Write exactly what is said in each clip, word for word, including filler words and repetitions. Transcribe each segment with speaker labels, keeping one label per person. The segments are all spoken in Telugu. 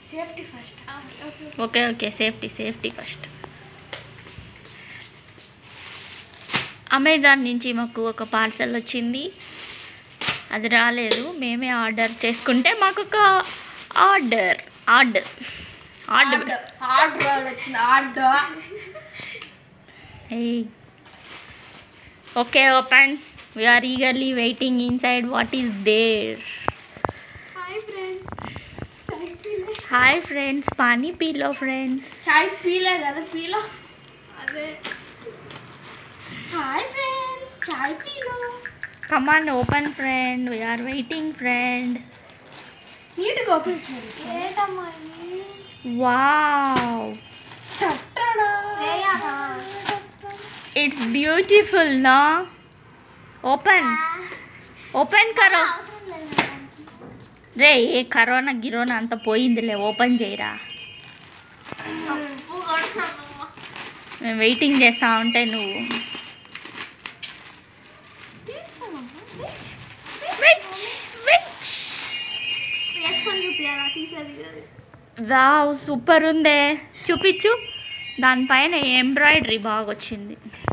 Speaker 1: Safety first.
Speaker 2: Okay okay safety safety first. Amazon నుంచి మాకు ఒక పార్సల్ వచ్చింది, అది రాలేదు, మేమే ఆర్డర్ చేసుకుంటే మాకు ఒక ఆర్డర్ ఆర్డర్ ఆర్డర్
Speaker 1: ఆర్డర్ వచ్చింది. Order.
Speaker 2: Okay open. We are eagerly waiting inside. What is there?
Speaker 1: Hi friends. చాయ్ పీలే.
Speaker 2: Hi friends. पानी पी लो friends.
Speaker 1: చాయ్ పీలే కదా పీలో. అదే. Hi friends. చాయ్ పీలో.
Speaker 2: Come on open friend. We are waiting friend.
Speaker 1: నీట్గా ఓపెన్ చేయండి. ఏంటమ్మా ఇది?
Speaker 2: Wow.
Speaker 1: టట్టడా. లేయానా.
Speaker 2: It's beautiful na. Open. Open करो. రే ఏ కరోనా గిరోనా అంత పోయిందిలే, ఓపెన్ చేయరా. మేము వెయిటింగ్ చేస్తా ఉంటే నువ్వు వావ్ సూపర్ ఉందే, చూపించు. దానిపైన ఎంబ్రాయిడరీ బాగా వచ్చింది.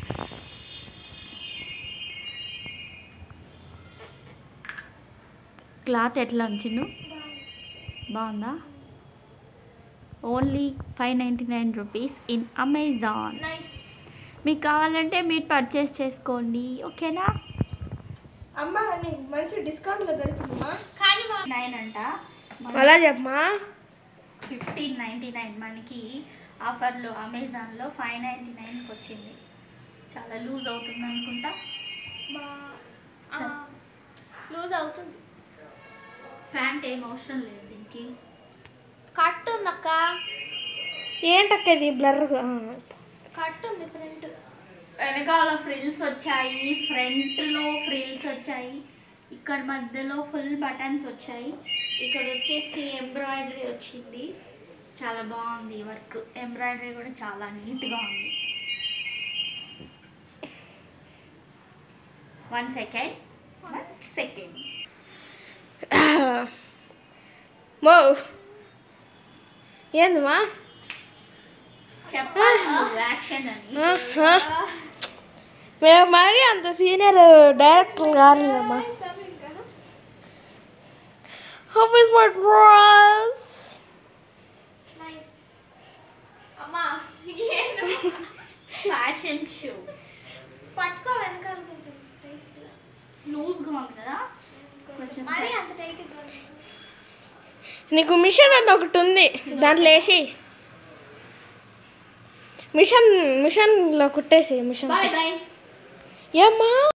Speaker 2: క్లాత్ ఎట్లా ఉంచిను, బాగుందా? Only five ninety nine rupees in Amazon. మీకు కావాలంటే మీరు పర్చేస్ చేసుకోండి, ఓకేనా?
Speaker 1: అమ్మా మంచి డిస్కౌంట్లో దొరికిందమ్మా.
Speaker 2: నైన్ అంట,
Speaker 1: అలా చెప్పమా.
Speaker 2: ఫిఫ్టీన్ నైంటీ నైన్ మనకి ఆఫర్లో అమెజాన్లో ఫైవ్ నైంటీ నైన్కి వచ్చింది. చాలా లూజ్ అవుతుంది అనుకుంటా.
Speaker 1: లూజ్ అవుతుంది.
Speaker 2: ప్యాంట్ ఏం అవసరం లేదు దీనికి.
Speaker 1: కట్ ఉంది అక్క. ఏంటక్క ఇది బ్లర్ కట్ ఉంది. ఫ్రంట్
Speaker 2: వెనకాల ఫ్రిల్స్ వచ్చాయి, ఫ్రంట్లో ఫ్రిల్స్ వచ్చాయి, ఇక్కడ మధ్యలో ఫుల్ బటన్స్ వచ్చాయి, ఇక్కడ వచ్చేసి ఎంబ్రాయిడరీ వచ్చింది. చాలా బాగుంది వర్క్, ఎంబ్రాయిడరీ కూడా చాలా నీట్గా ఉంది. వన్ సెకండ్ వన్ సెకండ్
Speaker 1: మో ఏందమ్మా
Speaker 2: చెప్పాలి యాక్షన్ అని.
Speaker 1: మేము మరి అంత సీనియర్ డైరెక్టర్ కాలేదమ్మా. How is my dress? Nice. అమ్మా ఏంటి
Speaker 2: ఫ్యాషన్ షో.
Speaker 1: పట్టుకో వెనకాల కొంచెం
Speaker 2: లూజ్గా ఉంది కదా కొంచెం.
Speaker 1: మరి అంత టైట్గా ఉంది. నీకు మిషన్ అని ఒకటి ఉంది, దాంట్లో వేసి మిషన్ మిషన్లో కుట్టేసి మిషన్.
Speaker 2: Bye bye.
Speaker 1: ఏమ్మా